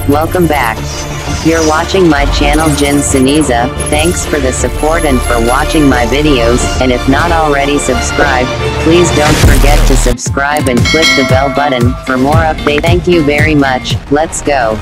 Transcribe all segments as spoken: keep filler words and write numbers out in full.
welcome back. You're watching my channel Jin Siniza. Thanks for the support and for watching my videos, and if not already subscribed, please don't forget to subscribe and click the bell button for more update. Thank you very much. Let's go.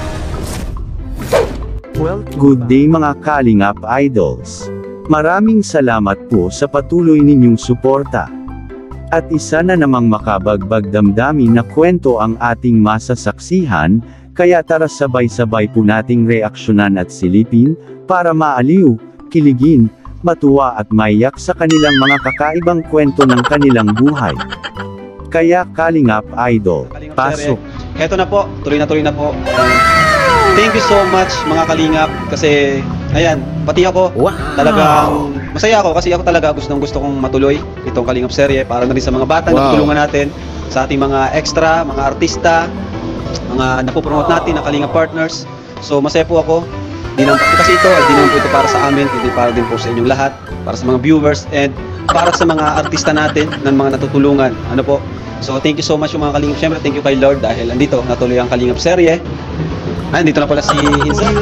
Well, good day mga Kalingap Idols. Maraming salamat po sa patuloy ninyong suporta. At isa na namang makabagbag damdamin na kwento ang ating masasaksihan, kaya tara sabay-sabay po nating reaksyonan at silipin, para maaliw, kiligin, matuwa at maiyak sa kanilang mga kakaibang kwento ng kanilang buhay. Kaya Kalingap Idol, pasok! Eto na po, tuloy na tuloy na po. Thank you so much mga Kalingap, kasi ayan, pati ako, wow. Talagang masaya ako kasi ako talaga gustong gusto kong matuloy itong Kalingap serye para na rin sa mga bata wow. na tutulungan natin, sa ating mga extra, mga artista, mga napopromote natin na Kalingap partners. So masaya po ako. Di naman, kasi ito, di naman po ito para sa amin, hindi para din po sa inyong lahat, para sa mga viewers and para sa mga artista natin ng mga natutulungan. Ano po? So thank you so much yung mga Kalingap. Siyempre thank you kay Lord dahil andito natuloy ang Kalingap serye. Ah, dito na pala si Insan.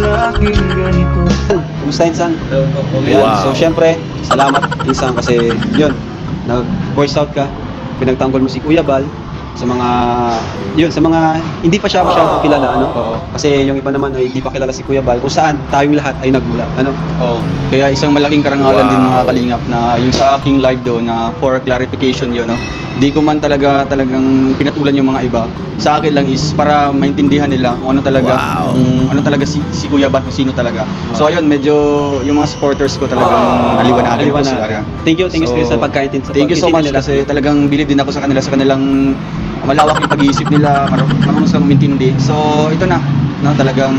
Kumusta Insan? Wow. So syempre, salamat Insan kasi yun, nag-voice out ka, pinagtanggol mo si Kuya Bal sa mga yun, sa mga hindi pa siya masyadong kilala, ano? Oo. Kasi yung iba naman ay hindi pa kilala si Kuya Bal, kung saan tayong lahat ay nagmula, ano? Oo. Kaya isang malaking karangalan wow. din mga Kalingap na yung sa aking live doon na for clarification yun, no? Di ko man talaga talagang pinatulan yung mga iba. Sa akin lang is para maintindihan nila kung ano talaga, wow. kung ano talaga si, si Kuya Bal, kung sino talaga. Wow. So ayun, medyo yung mga supporters ko talagang naliwanagan ko sila. Thank you, thank you so, sa pagkaintindi. Thank you so much nila. Kasi talagang bilib din ako sa kanila, sa kanilang malawak yung pag-iisip nila, mar marunong silang umintindi. So ito na, no, talagang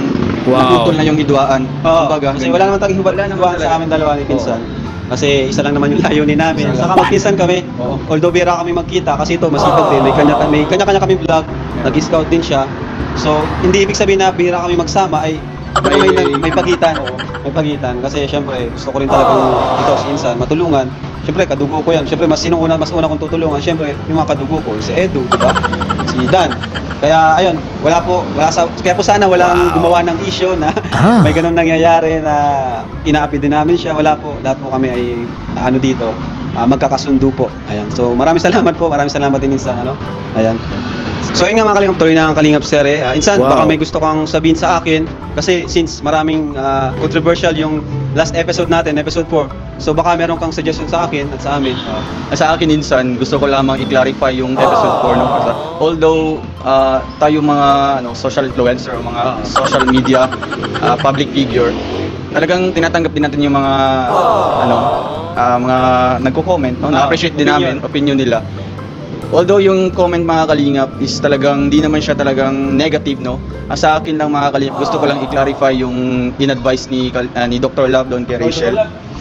wow. naputol na yung hidwaan. Oh, Kumbaga, kasi wala naman tayong hidwaan sa amin dalawa ni Pinsan. Oh. Kasi isa lang naman yung layunin namin. Saka magpinsan kami. Oh. Although bira kami magkita kasi ito masipag din. May kanya may kanya-kanya kami vlog. Nag-scout din siya. So hindi ibig sabihin na bira kami magsama ay may may, may pagitan. May pagitan kasi syempre gusto ko rin talagang ito si Insan matulungan. Syempre kadugo ko yan. Syempre mas sino una mas una kong tutulungan. Syempre yung mga kadugo ko si Edu, di ba? Si Dan. Kaya ayun, wala po, wala sa, kaya po sana walang wow. gumawa ng issue na ah. may ganun nangyayari na inaapi din namin siya. Wala po, lahat po kami ay ano dito, uh, magkakasundo po. Ayan. So maraming salamat po, maraming salamat din Insan, ano? Ayan. So yun nga mga Kalingap, tuloy na ang Kalingap serye. Uh, Insan, wow. baka may gusto kang sabihin sa akin kasi since maraming uh, controversial yung last episode natin, episode four. So baka meron kang suggestion sa akin at sa amin. Uh, sa akin Insan, gusto ko lamang i-clarify yung episode four. No? Although uh, tayo mga ano, social influencer, mga social media uh, public figure, talagang tinatanggap din natin yung mga ano, uh, mga nagko-comment, no? Na-appreciate din namin opinion nila. Although yung comment mga Kalingap is talagang di naman siya talagang negative, no? Ah, sa akin lang mga Kalingap, gusto ko lang i-clarify yung in-advise ni, uh, ni Doctor Love doon kay Rachel.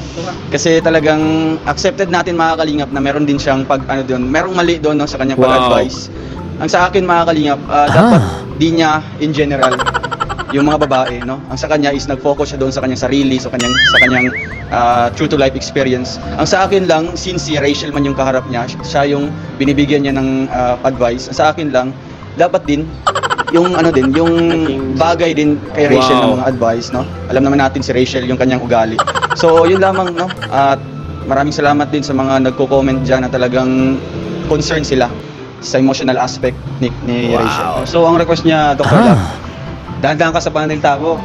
Kasi talagang accepted natin mga Kalingap na meron din siyang pag ano doon, merong mali doon, no, sa kanyang wow. pag-advise. Ang sa akin mga Kalingap, uh, dapat di niya in general yung mga babae, no? Ang sa kanya is nag-focus siya doon sa kanyang sarili, sa kanyang sa kanyang uh, true to life experience. Ang sa akin lang, since si Rachel man yung kaharap niya, siya yung binibigyan niya ng uh, advice. Ang sa akin lang, dapat din yung ano din, yung bagay din kay Rachel wow. ng mga advice, no? Alam naman natin si Rachel yung kanyang ugali. So, yun lamang, no? At maraming salamat din sa mga nagko-comment diyan na talagang concerned sila sa emotional aspect ni, ni wow. Rachel. So, ang request niya, Doctor ah. Love, dahan-dahan ka sa pananiltabo.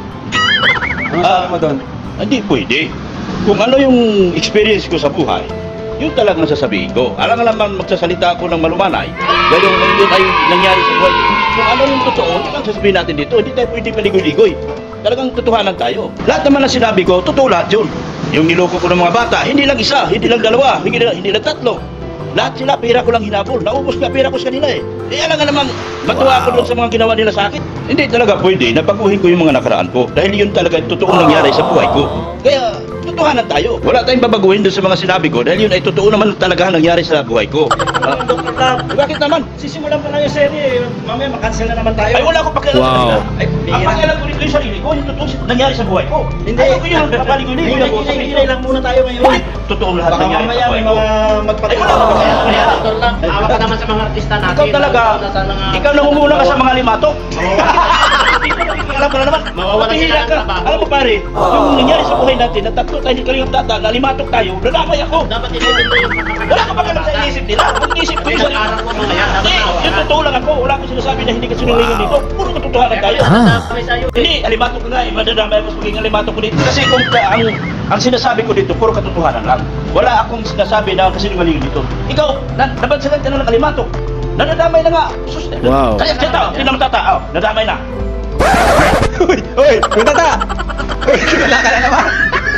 Ano sabi mo doon? Hindi pwede. Kung ano yung experience ko sa buhay, yun talagang sasabihin ko. Alang naman magsasalita ako ng malumanay, dahil yung yun ay nangyari sa buhay. Kung ano yung totoo, yun ang sasabihin natin dito. Hindi tayo pwede paligoy-ligoy. Talagang totohanan tayo. Lahat naman na sinabi ko, totoo lahat yun. Yung niloko ko ng mga bata, hindi lang isa, hindi lang dalawa, hindi lang, hindi lang tatlo. Lahat sila, pera ko lang hinabol. Naubos na pera ko sa kanila eh. Eh, alam nga naman, matuwa wow. ako doon sa mga ginawa nila sa akin. Hindi talaga pwede na baguhin ko yung mga nakaraan ko. Dahil yun talaga totoong nangyari sa buhay ko. Kaya, totohanan tayo. Wala tayong babaguhin doon sa mga sinabi ko. Dahil yun ay totoo naman talaga nangyari sa buhay ko. Uh, Doctor Love, bakit naman? Sisimulan pa lang yung serye. Mamaya makancel na naman tayo. Ay, wala akong pakialam wow. sa kanila. Ay, ang pakialam ko rin ko yung sarili ko. Yung totoo nangyari sa buhay ko. Hindi. Ayaw ko yun. Papaligoy na yun. Hinay lang muna tayo ngayon. Bakit? Totoo lahat nangyari sa buhay ko. Ay, wala akong pakialam. Doctor Love, awa ka naman sa mga artista natin. Ikaw talaga. Ikaw nangunguna ka sa mga limatok. alam ko na naman. Mawawalan sila Matihila ng ka. trabaho. Alam mo pare, yung nangyari sa buhay natin, na tatlo tayo ni Kalingap Tata, na limatok tayo, nadamay ako. Dapat isipin mo yung Wala ka ba ganun sa inisip nila? Ang inisip ko yung Pinag-aral mo mga yan. Dapat Hindi, ako. yung totoo lang ako. Wala akong sinasabi na hindi ka sinungalingan dito. Puro katotohanan tayo. Nadamay sa'yo eh. Hindi, alimatok ko nga eh. Madadamay ako sa magiging alimatok ko dito. Kasi kung ka, ang, ang sinasabi ko dito, puro katotohanan lang. Wala akong sinasabi na kasinungalingan dito. Ikaw, na, nabansagan ka na ng alimatok. Nadadamay na nga. Sus, Wow. Kaya siya tao, hindi naman tata. Oh, nadamay na. Uy! Uy! Uy, tata! Uy, wala ka na naman!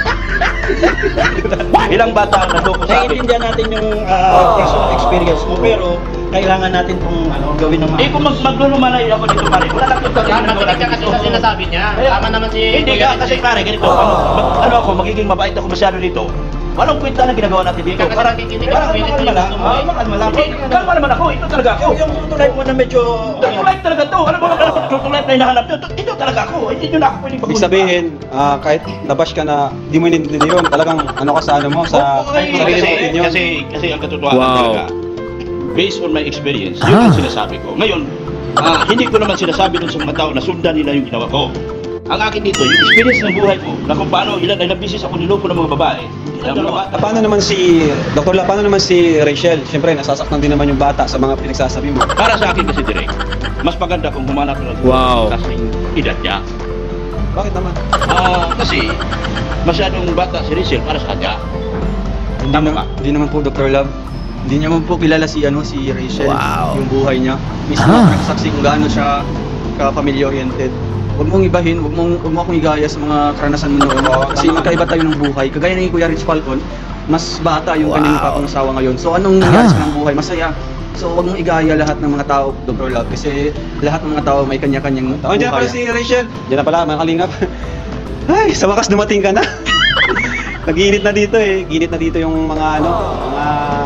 Ilang bata ang nandoko sa akin. Naiintindihan natin yung ah, personal experience mo, pero kailangan natin itong ano, gawin ng Eh kung mag maglulumalay ako dito pare, wala lang yung Yan, makinig ka kasi sa sinasabi niya. Tama naman si... Hindi ka, kasi pare, ganito, ano, mag, ano ako, magiging mabait ako masyado dito. Walang kwenta na ginagawa natin dito. Kasi nakikinig ka, Parang nakikinig makalma ka. lang. Ah, makalma lang. Eh, kalma naman ako, ito talaga ako. Yung tunay mo na medyo... True life talaga to. Ano ba ang true life na hinahanap nyo? Ito talaga ako. Hindi nyo na ako pwedeng Ibig pagkunin. sabihin, ah, kahit nabash ka na, di mo inintindi yun. Talagang ano ka sa ano mo, sa Okay, sarili kasi, mong opinion. kasi, kasi ang katotohanan Wow. talaga, based on my experience, yun ang sinasabi ko. Ngayon, ah, hindi ko naman sinasabi dun sa mga tao na sundan nila yung ginawa ko. Ang akin dito, yung experience ng buhay ko, na kung paano ilan ilang beses ako niloko ng mga babae. Ilang mga bata. Paano naman si, Doktor La, paano naman si Rachel? Siyempre, nasasaktan din naman yung bata sa mga pinagsasabi mo. Para sa akin kasi direct, mas maganda kung humanap ng Wow. kasing edad niya. Bakit naman? Ah, kasi masyadong bata si Rachel para sa kanya. Hindi Tama naman, ba? hindi naman po, Doctor Love. Hindi niya man po kilala si ano si Rachel, Wow. yung buhay niya. Mismo Ah. nagsasaksi kung gaano siya ka-family oriented. Huwag mong ibahin, huwag mong, huwag mo akong igaya sa mga karanasan mo noon. Kasi magkaiba tayo ng buhay. Kagaya ni Kuya Rich Falcon, mas bata yung kanyang papangasawa ngayon. So anong nangyari sa kanyang buhay? Masaya. So huwag mong igaya lahat ng mga tao, Doctor Love. Kasi lahat ng mga tao may kanya-kanyang Oh, dyan na pala buhay. si Rachel. Dyan na pala, mga kalingap. Ay, sa wakas dumating ka na. Nag-iinit na dito eh. Ginit na dito yung mga ano, mga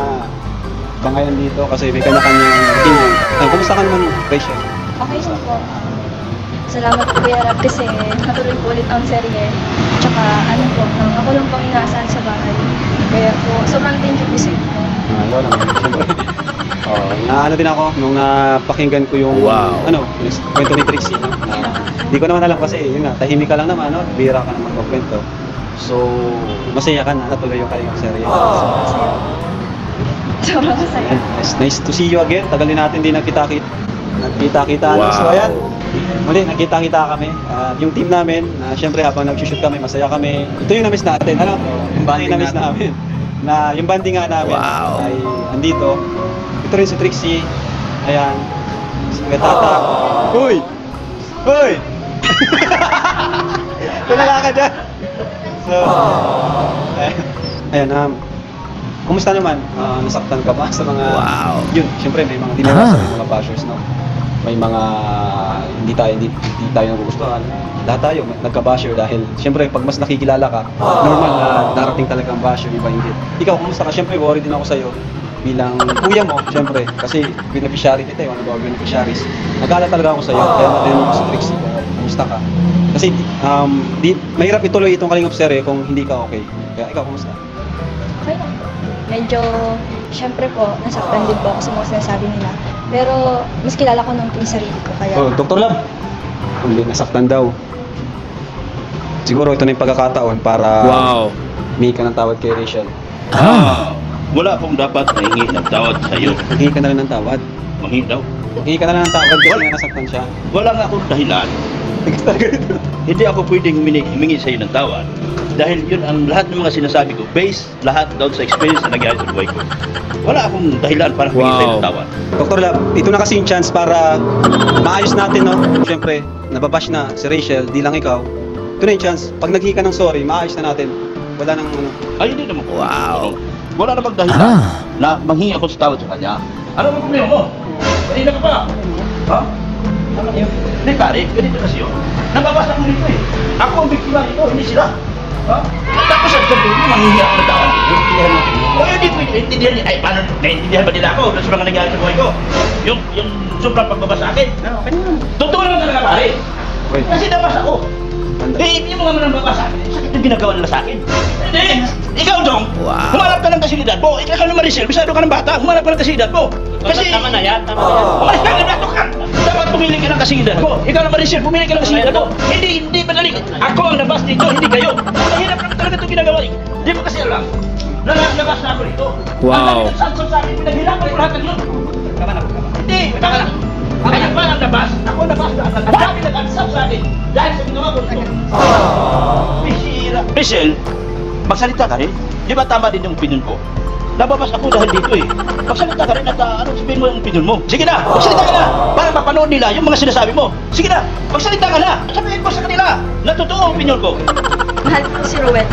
bangayan dito kasi may kanya-kanyang opinion. Ay, kumusta ka naman, Rachel? Okay po po. Salamat po Kuya Rab kasi natuloy po ulit ang serye. Tsaka ano po, um, ako lang pong inaasahan sa bahay. Kaya po, sobrang thank you po sa inyo. Ah, yun naman, siyempre. Oh, naano din ako nung napakinggan ko yung Wow. ano, yung kwento ni Trixie, no? Na, hindi ko naman alam kasi yun nga, tahimik ka lang naman, no? Bira ka naman magkwento. So, masaya ka na natuloy yung kanyang serye. Masaya. Sobrang masaya. Nice, nice to see you again. Tagal din natin din nagkita-kita. Nagkita-kita. Wow. So, ayan. Muli, nagkita-kita kami. Uh, yung team namin, na syempre habang nag-shoot kami, masaya kami. Ito yung na-miss natin. Ano? Yung banding na-miss natin. namin. Na yung banding nga namin Wow. ay andito. Ito rin si Trixie. Ayan. Si Kuya Tata. Uy! Uy! Tulala ka dyan. So, ayan. Ayan, um, kumusta naman? Ah, nasaktan ka ba sa mga... Wow. Yun, syempre may mga dinarasa, may mga bashers, no? May mga hindi tayo hindi, hindi tayo nagugustuhan. Lahat tayo may- nagka-basher dahil syempre pag mas nakikilala ka, normal na darating talaga ang basher, iba hindi. Ikaw, kumusta ka? Syempre, worried din ako sa iyo bilang kuya mo, syempre, kasi beneficiary kita, eh, one of our beneficiaries. Nag-alala talaga ako sa iyo, kaya natin mo si Trixie, kumusta ka? Kasi um, di, mahirap ituloy itong Kalingap serye kung hindi ka okay. Kaya ikaw, kumusta? Okay lang po. Medyo, syempre po, nasaktan din po ako sa mga sinasabi nila. Pero, mas kilala ko nung yung sarili ko. Kaya, Oh, Doktor Lab. Hindi, nasaktan daw. Siguro ito na yung pagkakataon para Wow. humingi ka ng tawad kay Rachel. Ah, wala akong dapat nahingi ng tawad sa iyo. Humingi ka na lang ng tawad. Manghingi daw. Humingi ka na lang ng tawad kasi nga nasaktan siya. Wala nga akong dahilan. Hindi ako pwedeng humingi, humingi sa iyo ng tawad. Dahil yun ang lahat ng mga sinasabi ko, based lahat doon sa experience na nangyari sa buhay ko. Wala akong dahilan para humingi sa iyo ng Wow. tawad. Doktor Lab, ito na kasi yung chance para maayos natin, no? Siyempre, nababash na si Rachel, di lang ikaw. Ito na yung chance. Pag naghingi ka ng sorry, maayos na natin. Wala nang ano. Ay, hindi naman ko. Wow. Ano, wala namang dahilan Ah. na manghingi ako sa tawad sa kanya. Ano ang problema mo? Kanina ka pa. Ha? Ano yun? Hindi pare, ganito kasi yun. Nababasa ko nito eh. Ako ang biktima nito, hindi sila. Ha? Tapos ang sabi mo, manghingi ako ng tawad. Naiintindihan mo. O, hindi ko naiintindihan niya. Ay, paano? Naiintindihan ba nila ako sa mga nangyari sa buhay ko? Yung, yung sobrang pagbaba sa akin. Totoo naman talaga pare. Wait. Kasi nabasa ko. Eh, yung mga manang babasa, sakit yung ginagawa nila sa akin. Hindi, ikaw dong, Wow. humanap ka ng kasilidad mo. Ikaw naman Maricel, bisado ka ng bata, humanap ka ng kasilidad mo. Kasi, Tama na yan, tama na yan. umalis ka, nabatok ka. dapat pumili ka ng kasingitan mo. Ikaw naman rin, sir, pumili ka ng kasingitan mo. Hindi, hindi madali. Ako ang labas dito, hindi kayo. Mahirap lang talaga itong ginagawa eh. Hindi mo kasi alam. Labas na ako dito. Wow. Ang dami sa akin, pinaghirapan ko lahat ng yun. Kaman ako, kaman. Hindi, tama lang. Kaya pa ang labas. Ako labas na. Ang dami nag-ansap sa akin. Dahil sa ginawa ko ito. Bishira. Michelle, magsalita ka rin. Di ba tama din yung opinion ko? Nababas ako dahil dito eh. Magsalita ka rin at uh, ano sabihin mo yung opinion mo. Sige na, magsalita ka na. Para mapanood nila yung mga sinasabi mo. Sige na, magsalita ka na. Sabihin mo sa kanila na totoo ang opinion ko. Mahal ko si Ruel.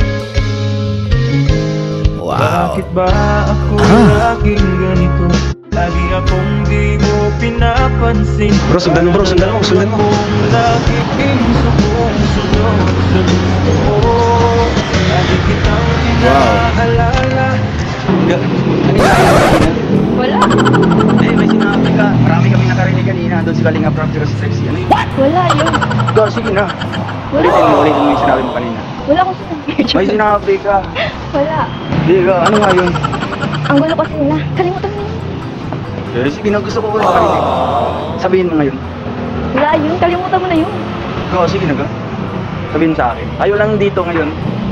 Bakit ba ako laging ganito? Lagi akong di mo pinapansin. Bro, sundan mo bro, sundan mo, sundan mo. Lagi pinsukong sunod sa gusto ko. Lagi kitang inaalala. Wala. Eh, may sinabi ka. Marami kami nakarinig kanina doon sa Kalinga Prab zero six sexy. Ano yun? Wala yun. Go, sige na. Wala. Ulitin mo, ulitin mo yung sinabi mo kanina. Wala akong sinabi. May sinabi ka. Wala. Hindi ka, ano nga yun? Ang gulo kasi nila. Kalimutan mo yun. Eh, sige na, gusto ko ko nakarinig. Sabihin mo ngayon. Wala yun. Kalimutan mo na yun. Go, sige na ka. Sabihin sa akin. Ayaw lang dito ngayon.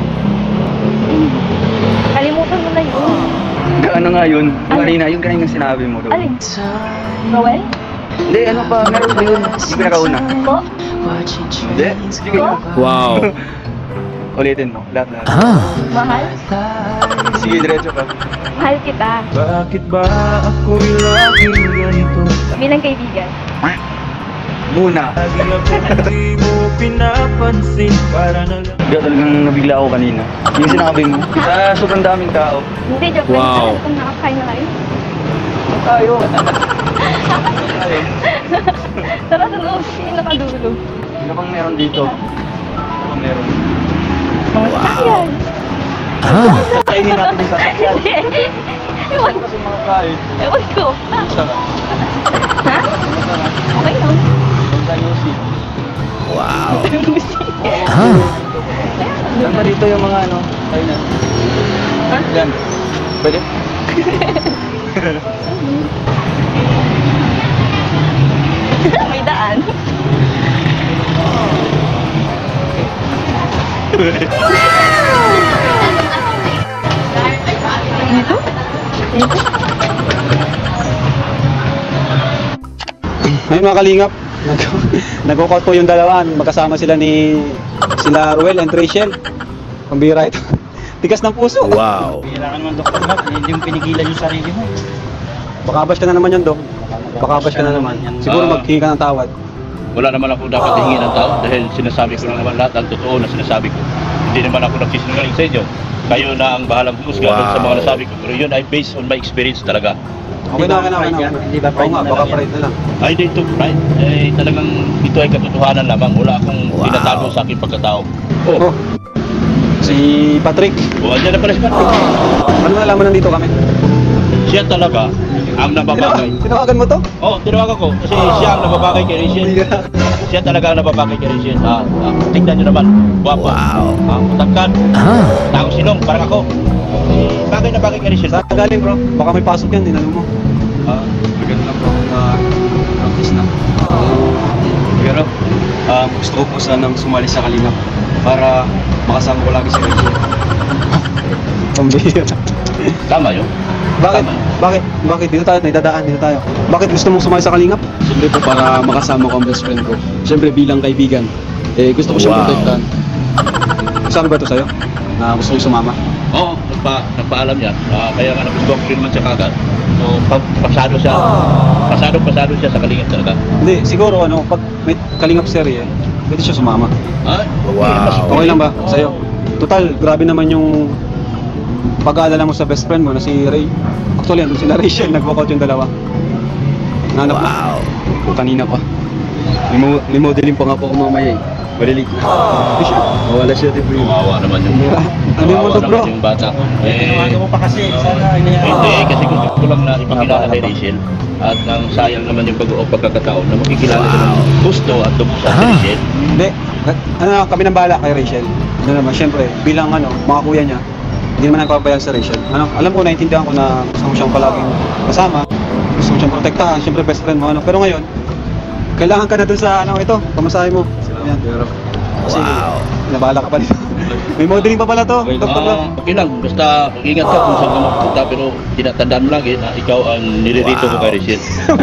Kalimutan mo na yun. Ano nga yun? Yung Ano? kanina, yung kanina sinabi mo doon. Alin? Ruel? Hindi, ano pa? Meron pa yun. Yung pinakauna. Ko? Hindi. Sige na. Wow. Ulitin mo. Lahat lahat. Mahal? Sige, diretso ka. Mahal kita. Bakit ba ako laging ganito? Bilang kaibigan. Muna. Lagi akong di mo pinapansin. Para na lang. Hindi, talagang nabigla ako kanina. Yung sinabi mo. Sa sobrang daming tao. Hindi, joke Wow. lang. Alam kung nakakain na kayo. Tayo. Tara sa loob. Sige, nakadulo. Ano bang meron dito? Ano bang meron? Mga sasakyan. Kainin natin yung sasakyan. Hindi. Ewan. Kasi mga kain. Ewan ko. Sarap. Ha? Okay lang. Sa Yosi. Yan pa dito yung mga ano. Kainan. Ha? Yan. Pwede? May daan. Dito? Dito? Ngayon mga kalingap, nagko-call po yung dalawa. Magkasama sila ni sila Ruel and Rachel. Pambira ito. Tigas ng puso. Wow. Kailangan naman doktor na, hindi mo pinigilan yung sarili mo. Baka bash ka na naman yan, Dok. Baka bash ka na naman. Siguro Ah. maghingi ka ng tawad. Wala naman ako dapat hihingi ng tao dahil sinasabi ko lang naman lahat ang totoo na sinasabi ko. Hindi naman ako nagsisinungaling sa inyo. Kayo na ang bahalang humusga Wow. doon sa mga nasabi ko. Pero yun ay based on my experience talaga. Okay na, okay na, okay na. Hindi ba Oo pride nga, na baka lang yan? pride na lang. Ay, hindi ito, right? Eh, talagang ito ay katotohanan lamang. Wala akong tinatago sa aking pagkatao. Oh, Oh. Si Patrick. oh andyan na pala si Patrick. Ano nalaman nandito kami? Siya talaga ang nababagay. Tinawagan mo to? Oh, tinawagan ko. Kasi siya ang nababagay kay Rachel. Siya talaga ang nababagay kay Rachel. Ah, ah, tingnan nyo naman. Guwapo. Wow. Ah, matangkad. Tao silong, parang ako. Eh, bagay na bagay kay Rachel. Saan ka galing bro? Baka may pasok yan, dinalo mo. Ah, maganda lang po ako mag-practice na. Pero, ah, gusto ko po sanang sumali sa Kalingap para makasama ko lagi si Rachel. Pambira. Tama yun. Bakit? Tama. Bakit? Bakit? Dito tayo, naidadaan, dito tayo. Bakit gusto mong sumali sa Kalingap? Siyempre po para makasama ko ang best friend ko. Siyempre bilang kaibigan, eh gusto ko siyang Wow. protektahan. Sabi ba ito sa'yo? Na gusto mong sumama? Oo, nagpa, nagpaalam yan. Ah, kaya nga nagustuhan ko rin naman siya kagad. So, pa, pasado siya. Pasado, pasado siya sa Kalingap talaga. Hindi, siguro ano, pag may Kalingap serye, pwede siya sumama. Ah, Wow. Okay lang ba sa'yo? Total, grabe naman yung pag-aalala mo sa best friend mo na si Ray. Actually, andun sila Rachel, nag-walkout yung dalawa. Nanap Wow. mo. Kanina pa. May, mo may modeling pa nga po ako mamaya eh. Malilate na. Hindi siya. Mawala siya di bro. Kawawa naman yung Ano yung kawawa motor, bro? naman yung bata. Eh, Tinawagan mo pa kasi, sana inayaan. hindi, kasi gusto ko lang na ipakilala kay Rachel. At nang sayang naman yung pag-o pagkakataon na makikilala siya ng gusto at dugo sa Rachel. Hindi. Ano, kami nang bahala kay Rachel. Ano naman, syempre, bilang ano, mga kuya niya, hindi naman nagpapabayag sa Rachel. Ano, alam ko, naiintindihan ko na gusto mo siyang palaging kasama, gusto mo siyang protektahan, syempre best friend mo, ano. Pero ngayon, Kailangan ka na dun sa ano ito, pamasahe mo. Ayan. Kasi, nabala ka pa dito. May modeling pa pala to. Okay, Doktor Love. ah, okay lang, basta ingat ka kung saan ka magpunta, pero tinatandaan mo lagi na ikaw ang nilirito ko kay Rachel.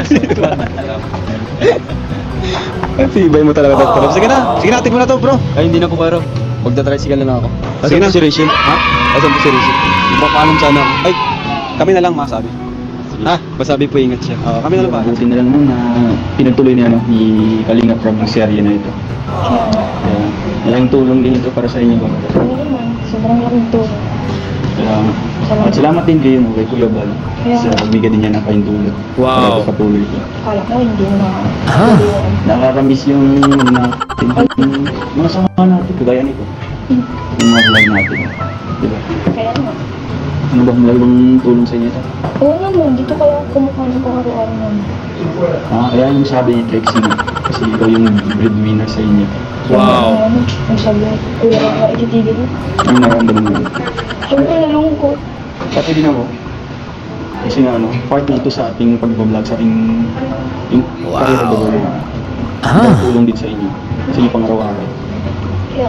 Tibay mo talaga, Doktor Love. Sige na, sige na, tingnan mo na to, bro. Ay, hindi na po kayo. Magta-tricycle na lang ako. Sige na. Si Rachel. Ha? Asan po si Rizal? Ipapaalam sana. Ay, kami na lang masabi. Ha? Masabi po ingat siya. Oo, kami na lang ba? Buti na lang nun na pinagtuloy ni, ano, ni Kalinga from yung serye na ito. Kaya, Kaya, malaking tulong din ito para sa inyo. ano naman, sobrang laking tulong. Kaya, at salamat din kayo no, kay Kuya Bal sa pagbigay din niya ng kayong tulong. Wow! Para patuloy ko. Akala ko hindi na. Nakakamiss yung mga, yung mga sama natin, kagaya nito. Yung mga vlog natin. Diba? Kaya naman. Ano ba malaking tulong sa inyo ito? Oo naman, dito kaya kumukha ng pang-araw-araw naman. Ah, kaya yung sabi ni Trixie na, kasi ikaw yung breadwinner sa inyo. Wow! Ano, ang sabi, kuya lang na ikitigil mo. Ano naramdaman mo? Siyempre, nalungkot. Pati din ako. Kasi nga ano, part na ito sa ating pag-vlog, sa ating yung wow. Ah. Tulong din sa inyo. Sa inyo pang-araw-araw. Kaya,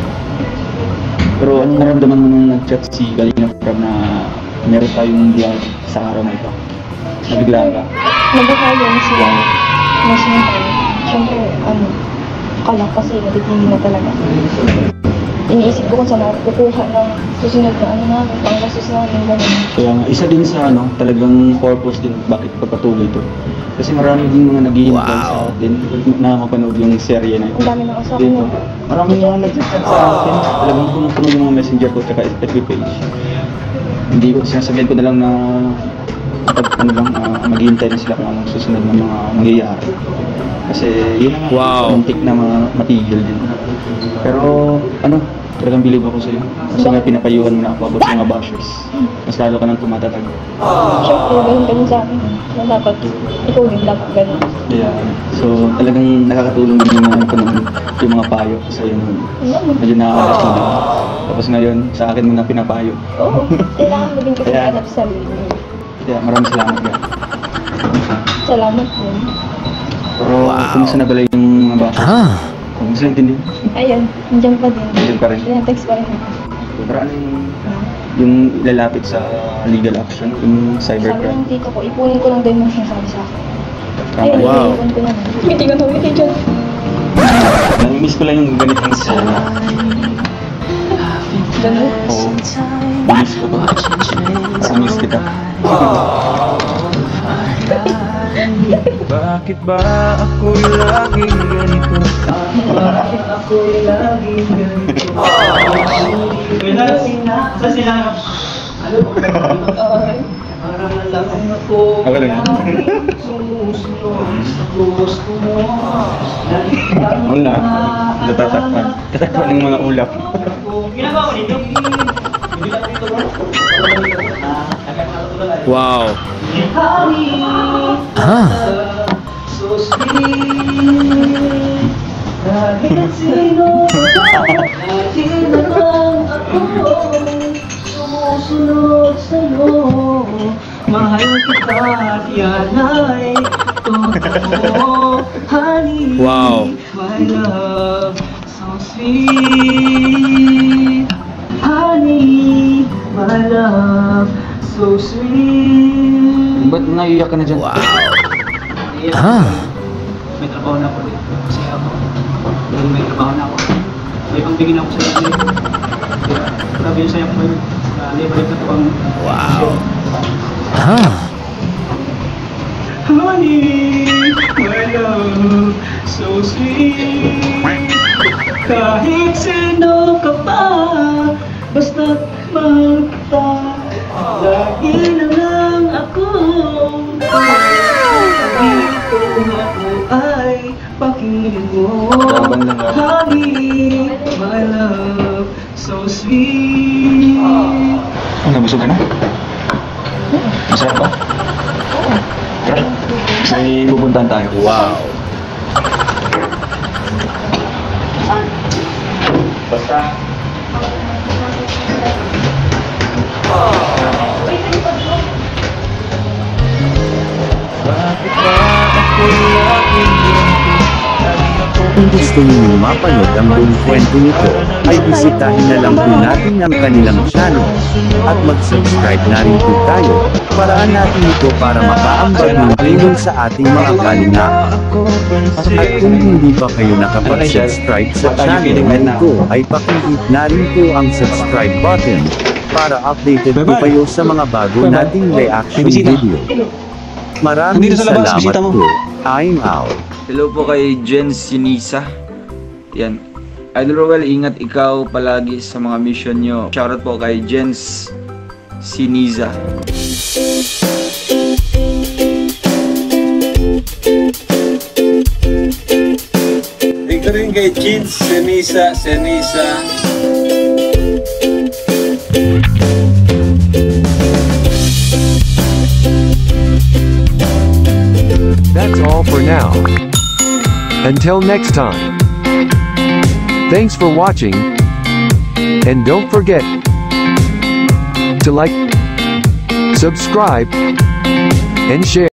pero anong naramdaman mo nung nag-chat si Kalinga Prab na meron tayong vlog sa araw na ito? Nabigla ka? nagkakaya na sila na siyempre, siyempre, ano, akala kasi natitigil na talaga. Iniisip ko kung saan ako kukuha ng susunod na ano namin, panggastos namin, gano'n. Kaya nga, isa din sa ano, talagang purpose din bakit pagpatuloy ito. Kasi marami din mga nag-iintay sa atin na mapanood yung serye na ito. Ang dami ng asakin Dito. Marami mga nag-chat sa akin. Talagang puno-puno yung mga messenger ko at F B page. Hindi ko, sinasabihan ko na lang na pag ano lang, uh, maghihintay na sila kung anong susunod na mga mangyayari. Kasi yun ang wow. Muntik na mga matigil din. Pero ano, talagang bilib ako sa'yo. Kasi nga pinapayuhan mo na ako about sa mga bashers. Mas lalo ka nang tumatatag. Siyempre, ganun ganun sa akin. Na dapat, ikaw din dapat ganun. Yeah. So talagang nakakatulong din yung mga, ano, yung mga payo sa'yo. Medyo nakakalas mo din. Tapos ngayon, sa akin mo na pinapayo. Oo, kailangan mo din kasi Kaya- hanap sa sarili. Kaya maraming salamat yan. Salamat din. Pero kumusta na pala yung mga bashers? Ah. Kumusta yung tindi? Ayun, nandiyan pa din. Nandiyan pa rin? Text pa rin ako. Pero ano yung, yung ilalapit sa legal action, yung Sabi cybercrime? ng tito ko, ipunin ko lang din yung sinasabi sa akin. Tama. Ayun, Wow. ipon ko naman. Hindi ka tawid dyan. Nami-miss ko lang yung ganitong scena. Ganun. Oo. Miss ko to. Parang miss kita. Bakit ba ako'y laging ganito? Bakit ako'y laging ganito? Sa sila, ano ba? Parang lang ako. Ako lang yan. Sumusunod sa gusto mo. Wala. Natatakpan. Tatakpan ng mga ulap. Ginagawa ko dito. Wow. Ah. So sweet. Kahit sino kahit na lang ako sumusunod sa'yo. Mahal kita at yan ay totoo. Honey, Wow. my love, so sweet. Honey, my love, so sweet. Ba't naiiyak ka na dyan? Wow. Ah. May trabaho na ako ulit. Kasi ako, dahil may trabaho na ako. May pangbigin ako sa inyo. Kaya, grabe yung saya ko ngayon. Na libre na ito ang... Wow. Ah. Honey, my love, so sweet. Kahit sino ka pa, basta mahal kita. Lagi na lang ako. Dito ako ay pakinggan mo. Laban lang ako. Honey, my love, so sweet. Oh, nabusog ka na? Masarap ba? Tara. May pupuntahan tayo. Wow. Basta. Bakit ba ako'y laging ganito? Kung gusto ninyong mapanood ang buong kwento nito, ay bisitahin na lang po natin ang kanilang channel. At mag-subscribe na rin po tayo. Paraan natin ito para makaambag ng tulong sa ating mga kalingap. At kung hindi pa kayo nakapag-subscribe sa channel na ito, ay pakihit na rin po ang subscribe button para updated po kayo sa mga bago nating reaction video. Maraming salamat po. I'm out. Hello po kay Jen Sinisa. Yan. Idol Roel, ingat ikaw palagi sa mga mission nyo. Shoutout po kay Jen Sinisa. Dito rin kay Jen Sinisa, Sinisa. That's all for now. Until next time. Thanks for watching. And don't forget to like, subscribe, and share.